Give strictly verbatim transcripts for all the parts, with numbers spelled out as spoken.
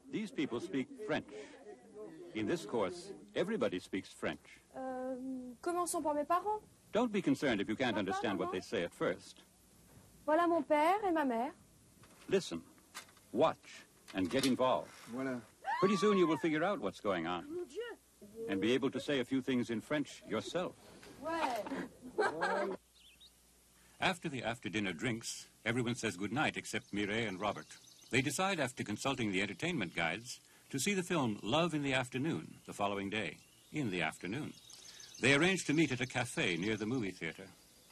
These people speak French. In this course, everybody speaks French. Euh, commençons par mes parents. Don't be concerned if you can't understand what they say at first. Voilà mon père et ma mère. Listen, watch, and get involved. Voilà. Pretty soon you will figure out what's going on. And be able to say a few things in French yourself. Ouais. After the after-dinner drinks, everyone says goodnight except Mireille and Robert. They decide, after consulting the entertainment guides, to see the film Love in the Afternoon the following day, in the afternoon. They arrange to meet at a cafe near the movie theater.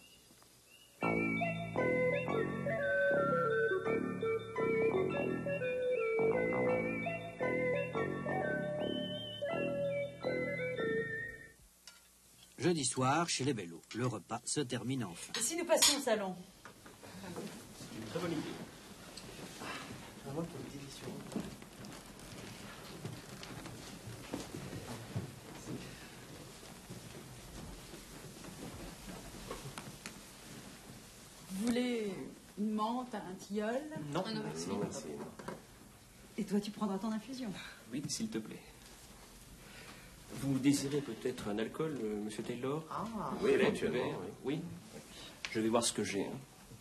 Jeudi soir, chez les Bello, le repas se termine enfin. Et si nous passions au salon? C'est une très bonne idée. Vraiment quelle délicieux. Vous voulez une menthe, un tilleul? Non, Ah non, merci. non, merci. Et toi, tu prendras ton infusion? Oui, s'il te plaît. Vous désirez peut-être un alcool, euh, monsieur Taylor? Ah, oui, éventuellement, éventuellement. Oui. oui. Je vais voir ce que j'ai. Hein.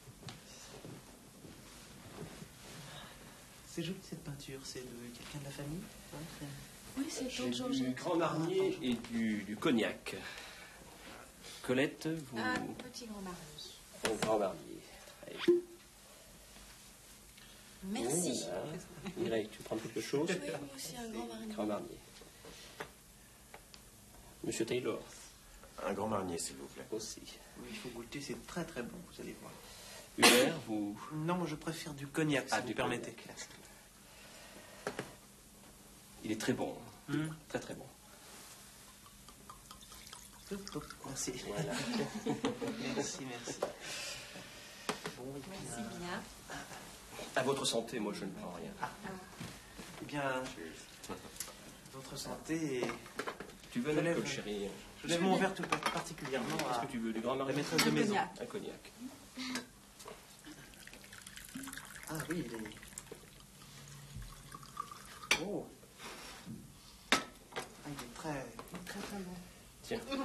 C'est joli cette peinture, c'est de quelqu'un de la famille? Ouais, Oui, c'est J'ai Tante Georgette. du Grand Marnier et du, du cognac. Colette, vous... Un petit Grand Marnier. Au Grand Marnier. Allez. Merci. Voilà. Mireille, tu prends quelque chose? Oui, moi aussi, un Grand Marnier. Grand Marnier. Monsieur Taylor. Un Grand Marnier, s'il vous plaît. Aussi. Oui, il faut goûter, c'est très très bon, vous allez voir. Hubert, vous... Non, moi je préfère du cognac, si Ah, vous du permettez. cognac. Il est très bon. Hmm. Très très bon. Hop, hop, merci. Voilà. Merci, merci. Bon, et puis, Merci euh, bien. À votre santé, moi je ne prends rien. eh bien, votre santé et... Tu veux un Je alcool, lève- chérie? Je lève mon verre tout particulièrement Qu'est-ce à que tu veux? Du Grand la Marnier? maîtresse de Un maison. cognac. Un cognac. Ah oui, il est... Oh. Ah, il est très, très très bon. Tiens. Voilà.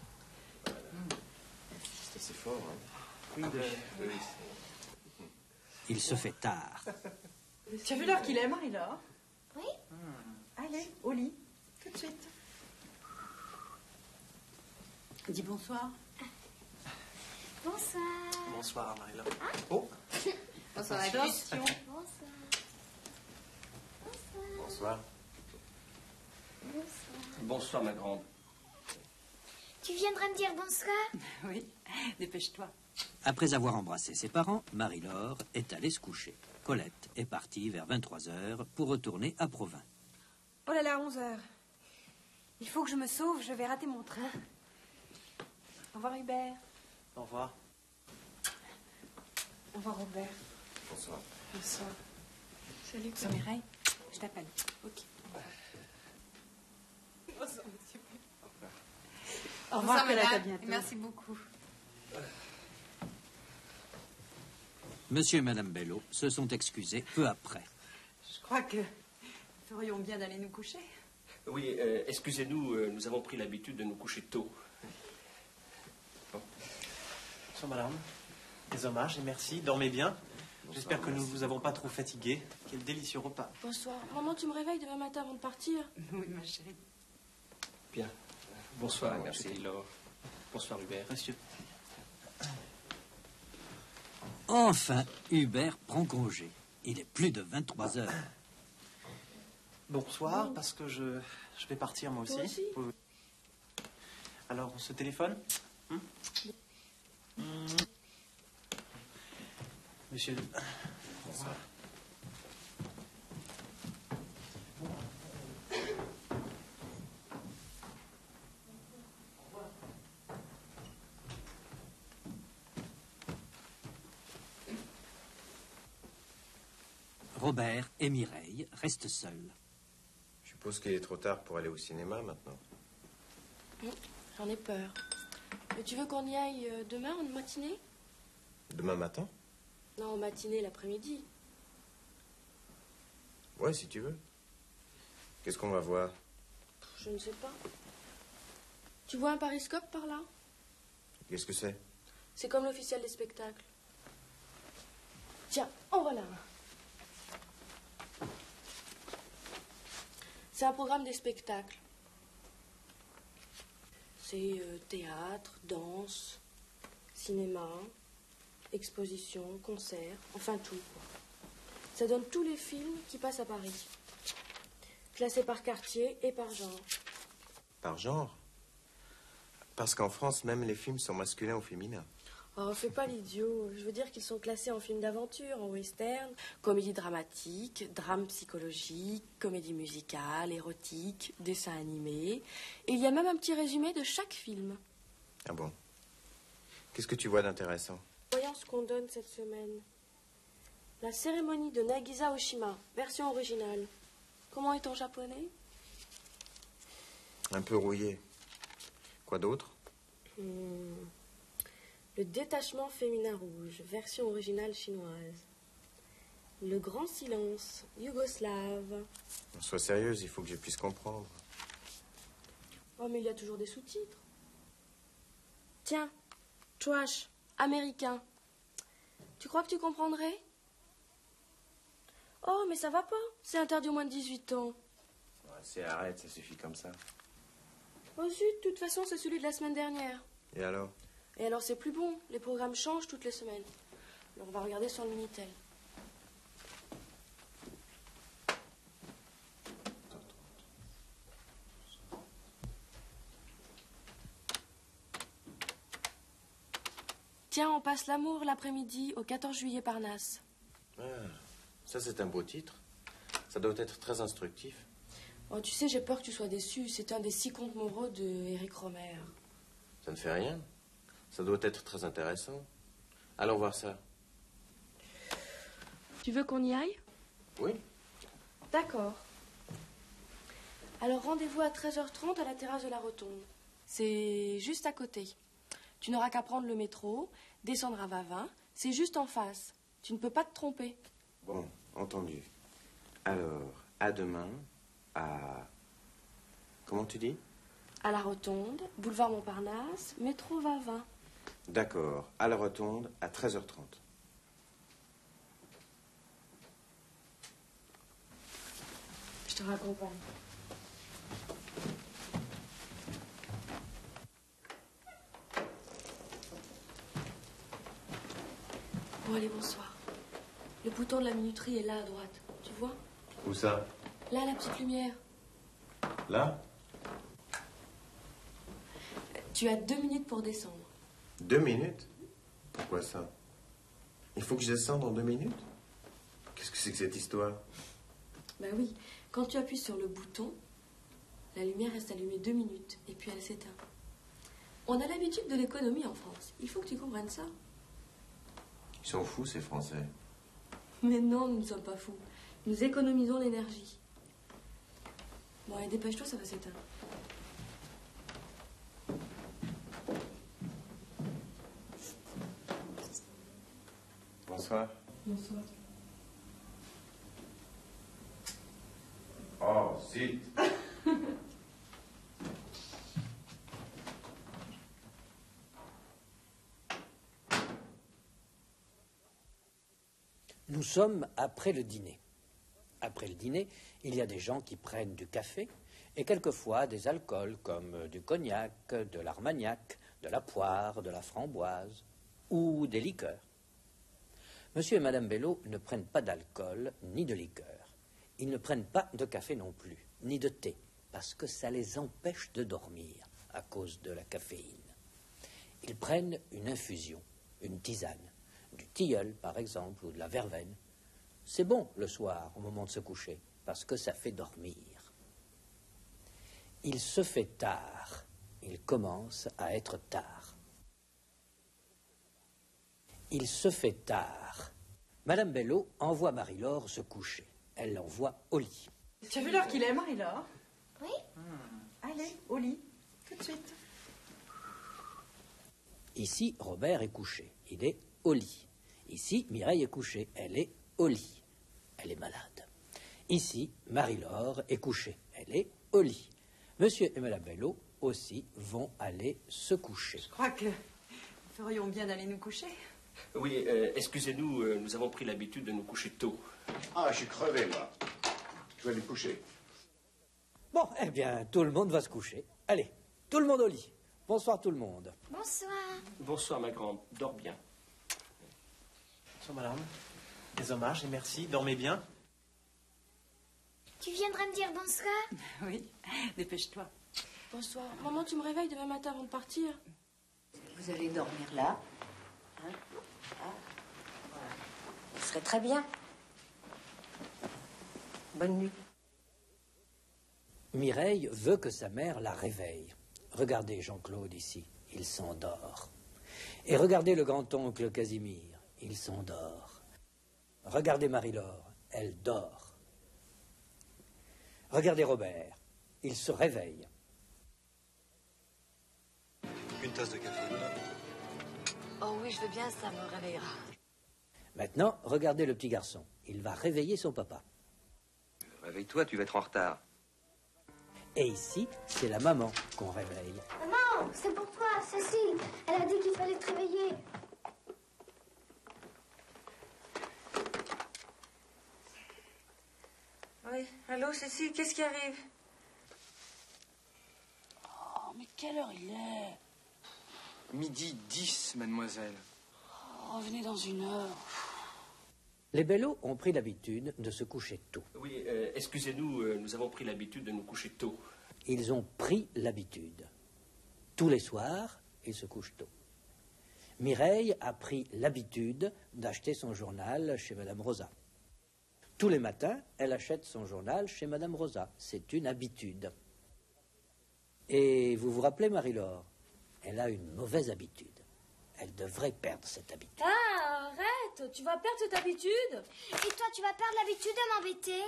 C'est assez fort, hein. Oui, de... Oui, Il se fait tard. Tu as vu l'heure qu'il est, Marie-Laure? Oui. Allez, au lit, tout de suite. Dis bonsoir. Bonsoir. Bonsoir, Marie-Laure. Oh, Bonsoir à tous. Attention. Bonsoir. Bonsoir. Bonsoir. Bonsoir, ma grande. Tu viendras me dire bonsoir? Oui, dépêche-toi. Après avoir embrassé ses parents, Marie-Laure est allée se coucher. Colette est partie vers vingt-trois heures pour retourner à Provins. Oh là là, onze heures. Il faut que je me sauve, je vais rater mon train. Au revoir Hubert. au revoir. Au revoir Robert. Bonsoir. Bonsoir. Salut. Bonsoir Mireille. Je t'appelle. Ok. Bonsoir monsieur. Au revoir, Colette, à madame. bientôt. Merci beaucoup. Monsieur et Madame Bello se sont excusés peu après. Je crois que nous ferions bien d'aller nous coucher. Oui, euh, excusez-nous, euh, nous avons pris l'habitude de nous coucher tôt. Bonsoir, madame. Des hommages et merci. Dormez bien. J'espère que nous ne vous avons pas trop fatigué. Quel délicieux repas. Bonsoir. Maman, tu me réveilles demain matin avant de partir? Oui, ma chérie. Bien. Bonsoir, merci Taylor. Bonsoir, Hubert. Monsieur. Enfin, Hubert prend congé. Il est plus de vingt-trois heures. Bonsoir, parce que je, je vais partir moi aussi. Toi aussi? Oui, oui. Alors, on se téléphone? Hmm? Hmm. Monsieur. Bonsoir. Robert et Mireille restent seuls. Je suppose qu'il est trop tard pour aller au cinéma maintenant. Mmh, J'en ai peur. Mais tu veux qu'on y aille euh, demain en matinée? Demain matin? Non, en matinée l'après-midi. Ouais, si tu veux. Qu'est-ce qu'on va voir? Je ne sais pas. Tu vois un périscope par là? Qu'est-ce que c'est? C'est comme l'officiel des spectacles. Tiens, en voilà un. C'est un programme des spectacles. C'est euh, théâtre, danse, cinéma, exposition, concert, enfin tout, quoi. Ça donne tous les films qui passent à Paris. Classés par quartier et par genre. Par genre? Parce qu'en France, même les films sont masculins ou féminins. Oh, fais pas l'idiot. Je veux dire qu'ils sont classés en films d'aventure, en western, comédie dramatique, drame psychologique, comédie musicale, érotique, dessin animé. Et il y a même un petit résumé de chaque film. Ah bon? Qu'est-ce que tu vois d'intéressant? Voyons ce qu'on donne cette semaine. La cérémonie de Nagisa Oshima, version originale. Comment est en japonais? Un peu rouillé. Quoi d'autre? Hmm. Le détachement féminin rouge, version originale chinoise. Le grand silence, yougoslave. Sois sérieuse, il faut que je puisse comprendre. Oh, mais il y a toujours des sous-titres. Tiens, trash, américain. Tu crois que tu comprendrais? Oh, mais ça va pas. C'est interdit aux moins de dix-huit ans. Ouais, c'est arrête, ça suffit comme ça. Oh zut, de toute façon, c'est celui de la semaine dernière. Et alors? Et alors, c'est plus bon. Les programmes changent toutes les semaines. Alors, on va regarder sur le Minitel. Tiens, on passe l'amour l'après-midi au quatorze juillet Parnasse. Ah, ça c'est un beau titre. Ça doit être très instructif. Oh, tu sais, j'ai peur que tu sois déçu. C'est un des six contes moraux de Éric Romer. Ça ne fait rien. Ça doit être très intéressant. Allons voir ça. Tu veux qu'on y aille? Oui. D'accord. Alors, rendez-vous à treize heures trente à la terrasse de la Rotonde. C'est juste à côté. Tu n'auras qu'à prendre le métro, descendre à Vavin. C'est juste en face. Tu ne peux pas te tromper. Bon, entendu. Alors, à demain, à... Comment tu dis? À la Rotonde, boulevard Montparnasse, métro Vavin. D'accord, à la Rotonde, à treize heures trente. Je te raccompagne. Bon, allez, bonsoir. Le bouton de la minuterie est là à droite. Tu vois? Où ça? Là, la petite lumière. Là? Tu as deux minutes pour descendre. Deux minutes? Pourquoi ça? Il faut que je descende en deux minutes? Qu'est-ce que c'est que cette histoire? Ben oui, quand tu appuies sur le bouton, la lumière reste allumée deux minutes et puis elle s'éteint. On a l'habitude de l'économie en France. Il faut que tu comprennes ça. Ils sont fous, ces Français. Mais non, nous ne sommes pas fous. Nous économisons l'énergie. Bon, allez, dépêche-toi, ça va s'éteindre. Bonsoir. Bonsoir. Oh, zut. Nous sommes après le dîner. Après le dîner, il y a des gens qui prennent du café et quelquefois des alcools comme du cognac, de l'armagnac, de la poire, de la framboise ou des liqueurs. Monsieur et Madame Bello ne prennent pas d'alcool ni de liqueur. Ils ne prennent pas de café non plus, ni de thé, parce que ça les empêche de dormir à cause de la caféine. Ils prennent une infusion, une tisane, du tilleul par exemple, ou de la verveine. C'est bon le soir, au moment de se coucher, parce que ça fait dormir. Il se fait tard, il commence à être tard. Il se fait tard. Madame Bello envoie Marie-Laure se coucher. Elle l'envoie au lit. Tu as vu l'heure qu'il est, Marie-Laure? Oui. Allez, au lit, tout de suite. Ici, Robert est couché. Il est au lit. Ici, Mireille est couchée. Elle est au lit. Elle est malade. Ici, Marie-Laure est couchée. Elle est au lit. Monsieur et Madame Bello aussi vont aller se coucher. Je crois que nous ferions bien d'aller nous coucher. Oui, euh, excusez-nous, euh, nous avons pris l'habitude de nous coucher tôt. Ah, je suis crevé, moi. Je vais aller me coucher. Bon, eh bien, tout le monde va se coucher. Allez, tout le monde au lit. Bonsoir tout le monde. Bonsoir. Bonsoir, ma grande. Dors bien. Bonsoir, madame. Des hommages et merci. Dormez bien. Tu viendras me dire bonsoir? Oui, dépêche-toi. Bonsoir. Maman, tu me réveilles demain matin avant de partir? Vous allez dormir là. Hein? Là. Voilà. Ce serait très bien. Bonne nuit. Mireille veut que sa mère la réveille. Regardez Jean-Claude ici, il s'endort. Et regardez le grand-oncle Casimir, il s'endort. Regardez Marie-Laure, elle dort. Regardez Robert, il se réveille. Une tasse de café. Oh oui, je veux bien, ça me réveillera. Maintenant, regardez le petit garçon, il va réveiller son papa. Réveille-toi, tu vas être en retard. Et ici, c'est la maman qu'on réveille. Maman, c'est pour toi, Cécile. Elle a dit qu'il fallait te réveiller. Oui, allô, Cécile, qu'est-ce qui arrive? Oh, mais quelle heure il est? Midi dix, mademoiselle. Oh, revenez dans une heure. Les Bello ont pris l'habitude de se coucher tôt. Oui, euh, excusez-nous, euh, nous avons pris l'habitude de nous coucher tôt. Ils ont pris l'habitude. Tous les soirs, ils se couchent tôt. Mireille a pris l'habitude d'acheter son journal chez Madame Rosa. Tous les matins, elle achète son journal chez Madame Rosa. C'est une habitude. Et vous vous rappelez, Marie-Laure, elle a une mauvaise habitude. Elle devrait perdre cette habitude. Ah, arrête, tu vas perdre cette habitude. Et toi, tu vas perdre l'habitude de m'embêter.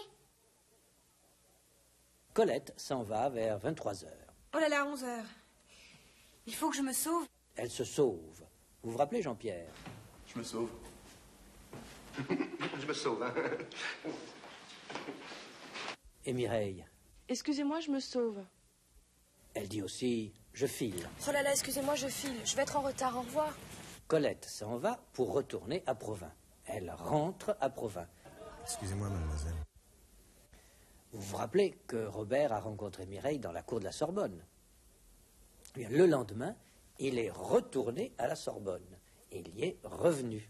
Colette s'en va vers vingt-trois heures. Oh là là, onze heures. Il faut que je me sauve. Elle se sauve. Vous vous rappelez, Jean-Pierre? Je me sauve. Je me sauve, hein. Et Mireille? Excusez-moi, je me sauve. Elle dit aussi « je file ». Oh là là, excusez-moi, je file. Je vais être en retard, au revoir. Colette s'en va pour retourner à Provins. Elle rentre à Provins. Excusez-moi, mademoiselle. Vous vous rappelez que Robert a rencontré Mireille dans la cour de la Sorbonne. Eh bien, le lendemain, il est retourné à la Sorbonne. Il y est revenu.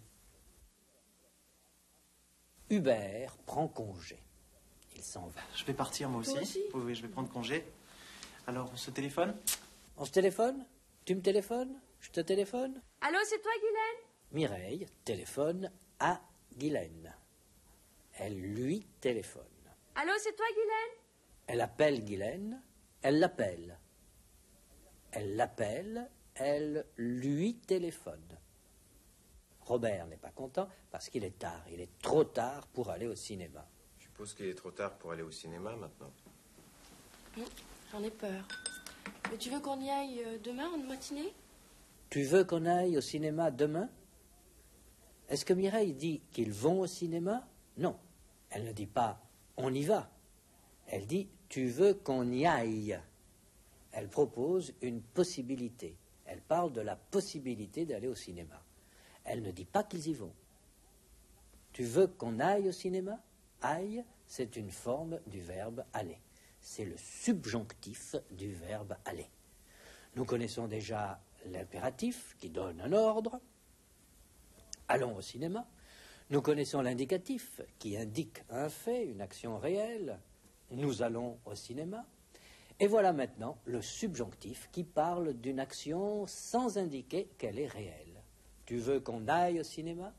Hubert prend congé. Il s'en va. Je vais partir moi aussi. Toi aussi? Oui, oui, je vais prendre congé. Alors, on se téléphone? On se téléphone? Tu me téléphones? Je te téléphone? Allô, c'est toi, Guylaine? Mireille téléphone à Guylaine. Elle lui téléphone. Allô, c'est toi, Guylaine? Elle appelle Guylaine, elle l'appelle. Elle l'appelle, elle lui téléphone. Robert n'est pas content parce qu'il est tard. Il est trop tard pour aller au cinéma. Je suppose qu'il est trop tard pour aller au cinéma maintenant. Mmh, j'en ai peur. Mais tu veux qu'on y aille euh, demain en matinée? Tu veux qu'on aille au cinéma demain? Est-ce que Mireille dit qu'ils vont au cinéma? Non. Elle ne dit pas « on y va ». Elle dit « tu veux qu'on y aille ». Elle propose une possibilité. Elle parle de la possibilité d'aller au cinéma. Elle ne dit pas qu'ils y vont. Tu veux qu'on aille au cinéma? Aille, c'est une forme du verbe aller. C'est le subjonctif du verbe aller. Nous connaissons déjà l'impératif qui donne un ordre. Allons au cinéma. Nous connaissons l'indicatif qui indique un fait, une action réelle. Nous allons au cinéma. Et voilà maintenant le subjonctif qui parle d'une action sans indiquer qu'elle est réelle. Tu veux qu'on aille au cinéma?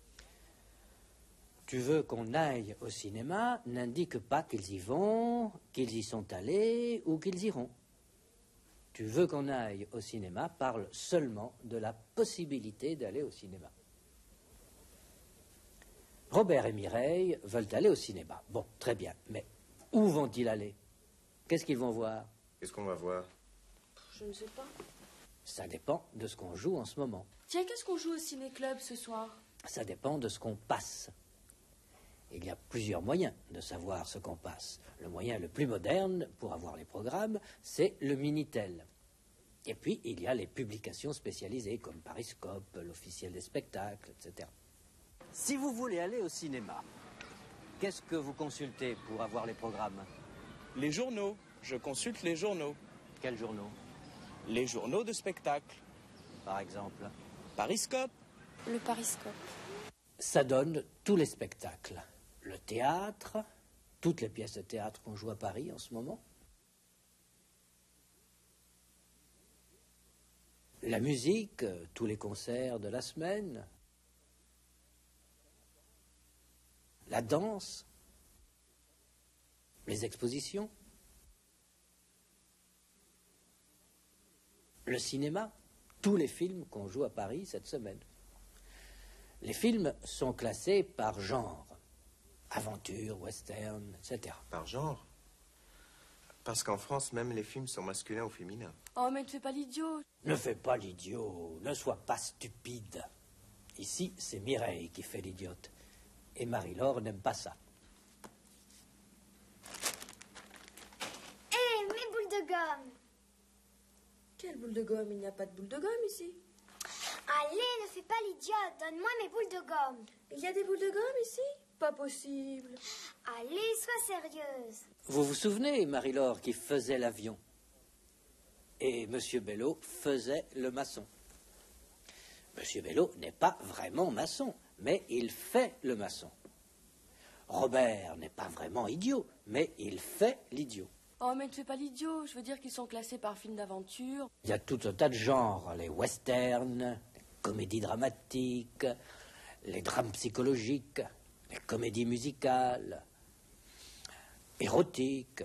Tu veux qu'on aille au cinéma n'indique pas qu'ils y vont, qu'ils y sont allés ou qu'ils iront. Tu veux qu'on aille au cinéma parle seulement de la possibilité d'aller au cinéma. Robert et Mireille veulent aller au cinéma. Bon, très bien, mais où vont-ils aller? Qu'est-ce qu'ils vont voir? Qu'est-ce qu'on va voir? Je ne sais pas. Ça dépend de ce qu'on joue en ce moment. Tiens, qu'est-ce qu'on joue au ciné-club ce soir? Ça dépend de ce qu'on passe. Il y a plusieurs moyens de savoir ce qu'on passe. Le moyen le plus moderne pour avoir les programmes, c'est le Minitel. Et puis, il y a les publications spécialisées comme Pariscope, l'officiel des spectacles, et cetera. Si vous voulez aller au cinéma, qu'est-ce que vous consultez pour avoir les programmes? Les journaux. Je consulte les journaux. Quels journaux? Les journaux de spectacle. Par exemple? Pariscope. Le Pariscope. Ça donne tous les spectacles. Le théâtre, toutes les pièces de théâtre qu'on joue à Paris en ce moment. La musique, tous les concerts de la semaine. La danse. Les expositions. Le cinéma, tous les films qu'on joue à Paris cette semaine. Les films sont classés par genre. Aventure, western, et cetera. Par genre? Parce qu'en France, même les films sont masculins ou féminins. Oh, mais ne fais pas l'idiot. Ne fais pas l'idiot, ne sois pas stupide. Ici, c'est Mireille qui fait l'idiote. Et Marie-Laure n'aime pas ça. Hé, mes boules de gomme! Quelle boule de gomme? Il n'y a pas de boule de gomme ici. Allez, ne fais pas l'idiote, donne-moi mes boules de gomme. Il y a des boules de gomme ici? Pas possible. Allez, sois sérieuse. Vous vous souvenez, Marie-Laure, qui faisait l'avion? Et Monsieur Bello faisait le maçon. Monsieur Bello n'est pas vraiment maçon, mais il fait le maçon. Robert n'est pas vraiment idiot, mais il fait l'idiot. Oh, mais ne fais pas l'idiot. Je veux dire qu'ils sont classés par film d'aventure. Il y a tout un tas de genres, les westerns, les comédies dramatiques, les drames psychologiques, les comédies musicales, érotiques,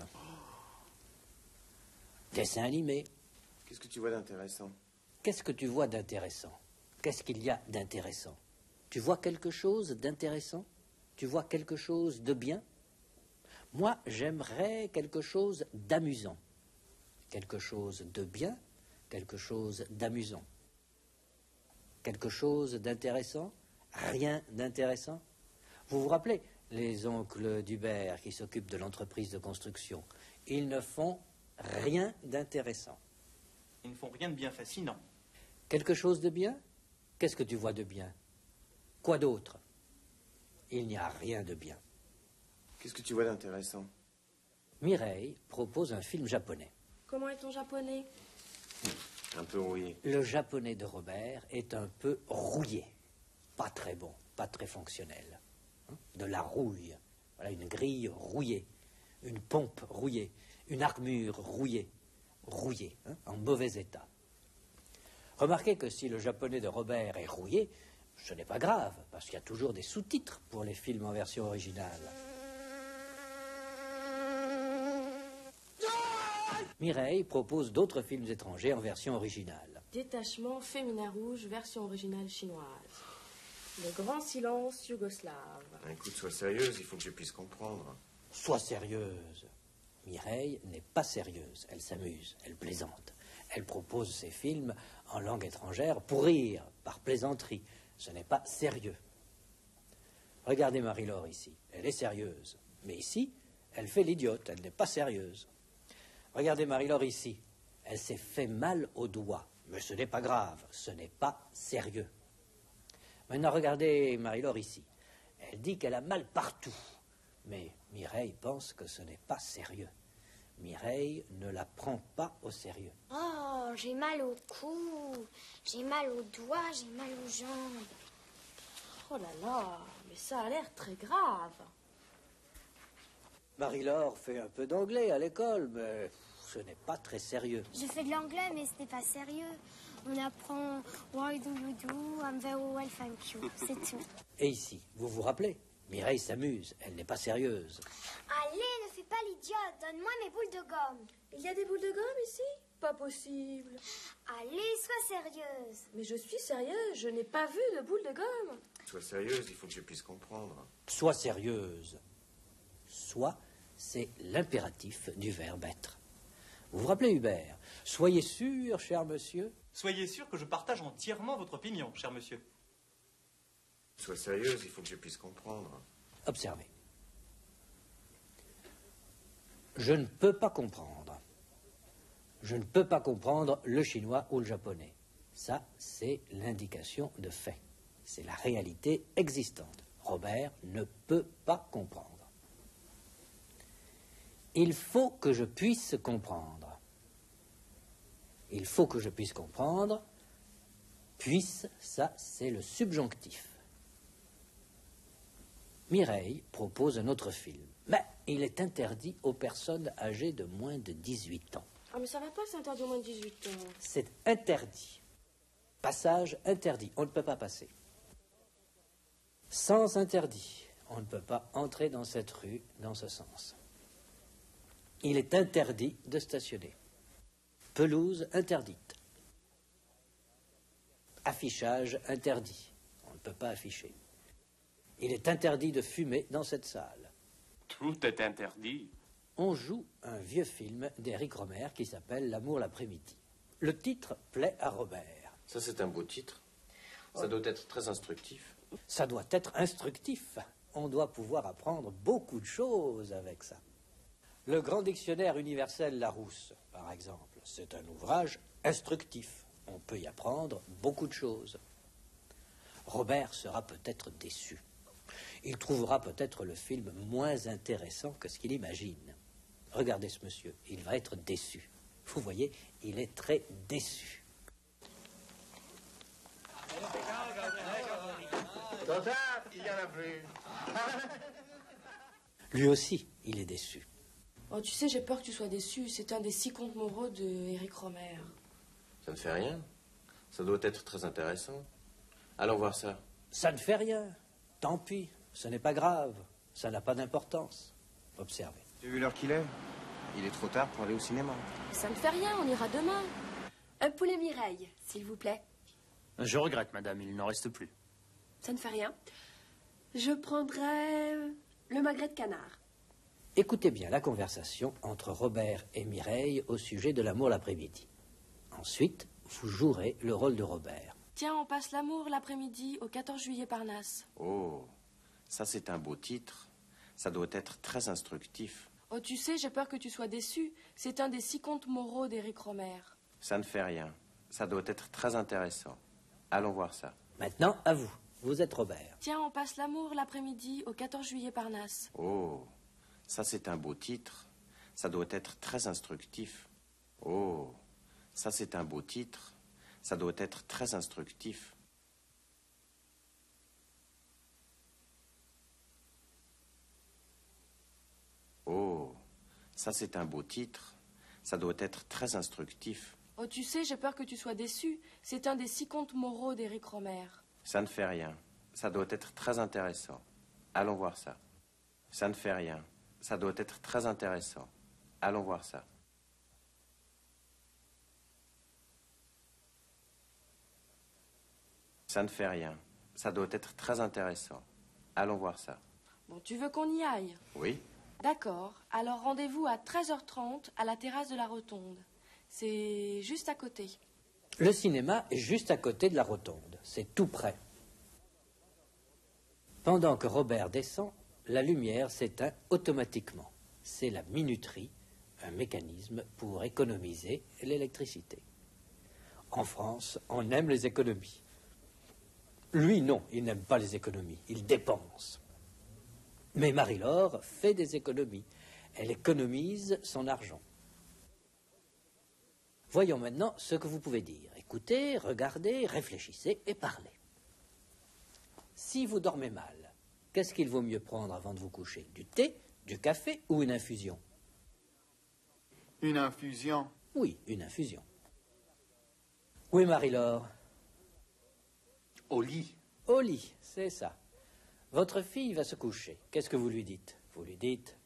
dessins animés. Qu'est-ce que tu vois d'intéressant? Qu'est-ce que tu vois d'intéressant? Qu'est-ce qu'il y a d'intéressant? Tu vois quelque chose d'intéressant? Tu vois quelque chose de bien? Moi, j'aimerais quelque chose d'amusant. Quelque chose de bien, quelque chose d'amusant. Quelque chose d'intéressant? Rien d'intéressant? Vous vous rappelez les oncles d'Hubert qui s'occupent de l'entreprise de construction? Ils ne font rien d'intéressant. Ils ne font rien de bien fascinant. Quelque chose de bien? Qu'est-ce que tu vois de bien? Quoi d'autre? Il n'y a rien de bien. Qu'est-ce que tu vois d'intéressant? Mireille propose un film japonais. Comment est ton japonais? Un peu rouillé. Le japonais de Robert est un peu rouillé. Pas très bon, pas très fonctionnel. De la rouille. Voilà, une grille rouillée, une pompe rouillée, une armure rouillée, rouillée, hein, en mauvais état. Remarquez que si le japonais de Robert est rouillé, ce n'est pas grave, parce qu'il y a toujours des sous-titres pour les films en version originale. Mireille propose d'autres films étrangers en version originale. Détachement féminin rouge, version originale chinoise. Le grand silence yougoslave. Écoute, sois sérieuse, il faut que je puisse comprendre. Sois sérieuse. Mireille n'est pas sérieuse, elle s'amuse, elle plaisante. Elle propose ses films en langue étrangère pour rire, par plaisanterie. Ce n'est pas sérieux. Regardez Marie-Laure ici, elle est sérieuse. Mais ici, elle fait l'idiote, elle n'est pas sérieuse. Regardez Marie-Laure ici, elle s'est fait mal au doigt. Mais ce n'est pas grave, ce n'est pas sérieux. Maintenant, regardez Marie-Laure ici. Elle dit qu'elle a mal partout. Mais Mireille pense que ce n'est pas sérieux. Mireille ne la prend pas au sérieux. Oh, j'ai mal au cou, j'ai mal aux doigts, j'ai mal aux jambes. Oh là là, mais ça a l'air très grave. Marie-Laure fait un peu d'anglais à l'école, mais ce n'est pas très sérieux. Je fais de l'anglais, mais ce n'est pas sérieux. On apprend Why do you do? I'm very well, thank you. C'est tout. Et ici, vous vous rappelez, Mireille s'amuse, elle n'est pas sérieuse. Allez, ne fais pas l'idiote, donne-moi mes boules de gomme. Il y a des boules de gomme ici? Pas possible. Allez, sois sérieuse. Mais je suis sérieuse, je n'ai pas vu de boules de gomme. Sois sérieuse, il faut que je puisse comprendre. Sois sérieuse. Sois, c'est l'impératif du verbe être. Vous vous rappelez, Hubert? Soyez sûr, cher monsieur. Soyez sûr que je partage entièrement votre opinion, cher monsieur. Sois sérieuse, il faut que je puisse comprendre. Observez. Je ne peux pas comprendre. Je ne peux pas comprendre le chinois ou le japonais. Ça, c'est l'indication de fait. C'est la réalité existante. Robert ne peut pas comprendre. Il faut que je puisse comprendre. Il faut que je puisse comprendre. Puisse, ça, c'est le subjonctif. Mireille propose un autre film. Mais il est interdit aux personnes âgées de moins de dix-huit ans. Ah, mais ça va pas, c'est interdit au moins de dix-huit ans. C'est interdit. Passage interdit. On ne peut pas passer. Sens interdit. On ne peut pas entrer dans cette rue dans ce sens. Il est interdit de stationner. Pelouse interdite. Affichage interdit. On ne peut pas afficher. Il est interdit de fumer dans cette salle. Tout est interdit. On joue un vieux film d'Éric Rohmer qui s'appelle L'amour l'après-midi. Le titre plaît à Robert. Ça, c'est un beau titre. Ça doit être très instructif. Ça doit être instructif. On doit pouvoir apprendre beaucoup de choses avec ça. Le grand dictionnaire universel Larousse, par exemple, c'est un ouvrage instructif. On peut y apprendre beaucoup de choses. Robert sera peut-être déçu. Il trouvera peut-être le film moins intéressant que ce qu'il imagine. Regardez ce monsieur, il va être déçu. Vous voyez, il est très déçu. Dans ça, il n'y en a plus. Lui aussi, il est déçu. Oh, tu sais, j'ai peur que tu sois déçu. C'est un des six contes moraux de Éric Rohmer. Ça ne fait rien. Ça doit être très intéressant. Allons voir ça. Ça ne fait rien. Tant pis, ce n'est pas grave. Ça n'a pas d'importance. Observez. Tu as vu l'heure qu'il est? Il est trop tard pour aller au cinéma. Ça ne fait rien, on ira demain. Un poulet Mireille, s'il vous plaît. Je regrette, madame, il n'en reste plus. Ça ne fait rien. Je prendrai le magret de canard. Écoutez bien la conversation entre Robert et Mireille au sujet de l'amour l'après-midi. Ensuite, vous jouerez le rôle de Robert. Tiens, on passe l'amour l'après-midi au quatorze juillet Parnasse. Oh, ça c'est un beau titre. Ça doit être très instructif. Oh, tu sais, j'ai peur que tu sois déçu. C'est un des six contes moraux d'Éric Rohmer. Ça ne fait rien. Ça doit être très intéressant. Allons voir ça. Maintenant, à vous. Vous êtes Robert. Tiens, on passe l'amour l'après-midi au quatorze juillet Parnasse. Oh, ça c'est un beau titre. Ça doit être très instructif. Oh, ça c'est un beau titre. Ça doit être très instructif. Oh, ça c'est un beau titre. Ça doit être très instructif. Oh, tu sais, j'ai peur que tu sois déçu. C'est un des six contes moraux d'Éric Rohmer. Ça ne fait rien. Ça doit être très intéressant. Allons voir ça. Ça ne fait rien. Ça doit être très intéressant. Allons voir ça. Ça ne fait rien. Ça doit être très intéressant. Allons voir ça. Bon, tu veux qu'on y aille? Oui. D'accord. Alors rendez-vous à treize heures trente à la terrasse de la Rotonde. C'est juste à côté. Le cinéma est juste à côté de la Rotonde. C'est tout près. Pendant que Robert descend, la lumière s'éteint automatiquement. C'est la minuterie, un mécanisme pour économiser l'électricité. En France, on aime les économies. Lui, non, il n'aime pas les économies. Il dépense. Mais Marie-Laure fait des économies. Elle économise son argent. Voyons maintenant ce que vous pouvez dire. Écoutez, regardez, réfléchissez et parlez. Si vous dormez mal, qu'est-ce qu'il vaut mieux prendre avant de vous coucher? Du thé, du café ou une infusion? Une infusion? Oui, une infusion. Où est Marie-Laure? Au lit. Au lit, c'est ça. Votre fille va se coucher. Qu'est-ce que vous lui dites? Vous lui dites...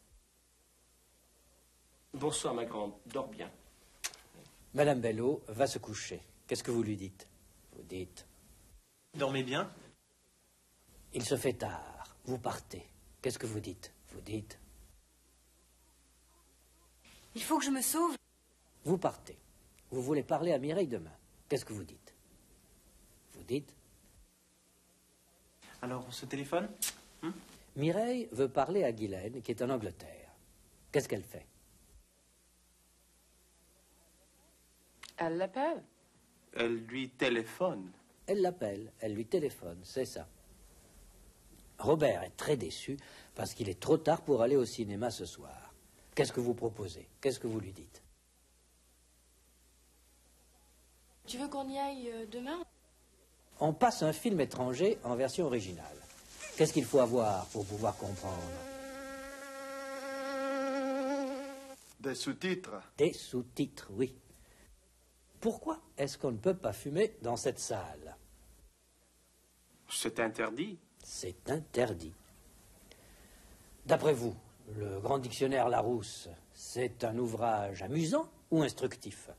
Bonsoir, ma grande. Dors bien. Madame Bello va se coucher. Qu'est-ce que vous lui dites? Vous dites... Dormez bien. Il se fait tard. Vous partez. Qu'est-ce que vous dites? Vous dites... Il faut que je me sauve. Vous partez. Vous voulez parler à Mireille demain. Qu'est-ce que vous dites? Vous dites... Alors, on se téléphone? hmm? Mireille veut parler à Guylaine, qui est en Angleterre. Qu'est-ce qu'elle fait? Elle l'appelle? Elle lui téléphone. Elle l'appelle, elle lui téléphone, c'est ça. Robert est très déçu parce qu'il est trop tard pour aller au cinéma ce soir. Qu'est-ce que vous proposez? Qu'est-ce que vous lui dites? Tu veux qu'on y aille euh, demain? On passe un film étranger en version originale. Qu'est-ce qu'il faut avoir pour pouvoir comprendre? Des sous-titres. Des sous-titres, oui. Pourquoi est-ce qu'on ne peut pas fumer dans cette salle? C'est interdit. C'est interdit. D'après vous, le grand dictionnaire Larousse, c'est un ouvrage amusant ou instructif?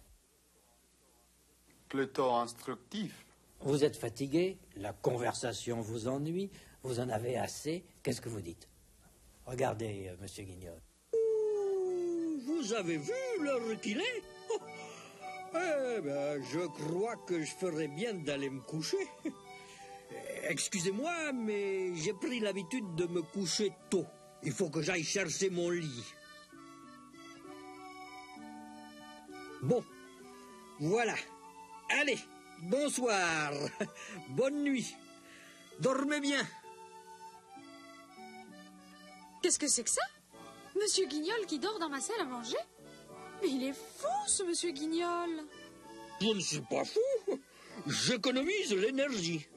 Plutôt instructif. Vous êtes fatigué, la conversation vous ennuie, vous en avez assez, qu'est-ce que vous dites? Regardez, euh, monsieur Guignol. Vous avez vu l'heure qu'il est? Oh. Eh ben, je crois que je ferais bien d'aller me coucher. Excusez-moi, mais j'ai pris l'habitude de me coucher tôt. Il faut que j'aille chercher mon lit. Bon, voilà. Allez, bonsoir. Bonne nuit. Dormez bien. Qu'est-ce que c'est que ça? Monsieur Guignol qui dort dans ma salle à manger? Mais il est fou, ce monsieur Guignol. Je ne suis pas fou. J'économise l'énergie.